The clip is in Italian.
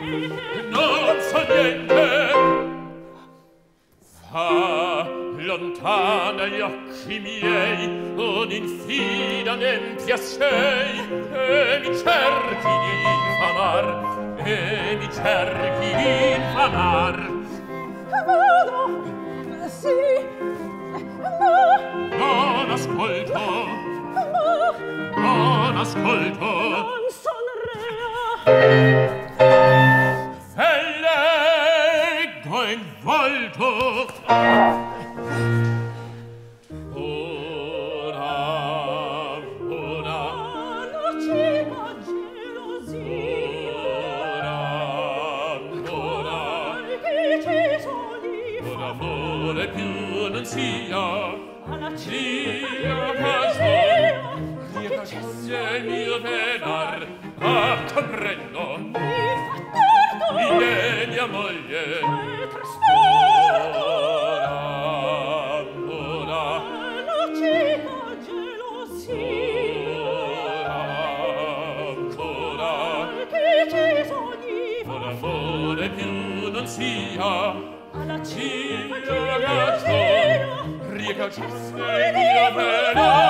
non so niente. Fa lontana gli occhi miei, un'infida n'empia sei, e mi cerchi di infamar, e mi cerchi di infamar. Vado, sì, ma non ascolto, ma non ascolto, non son rea. e leggo in volto. Ora, ora, Nociva gelosia. ora, Che ci sono un amore più non sia, alla sia caso, che c'è il mio penar, ah, comprendo, vieni a moglie, ora, ora, nociva gelosia. ora, Che ci sono un amore più non sia, alla sia cima caso, gelosia. riecacesse il mio penar.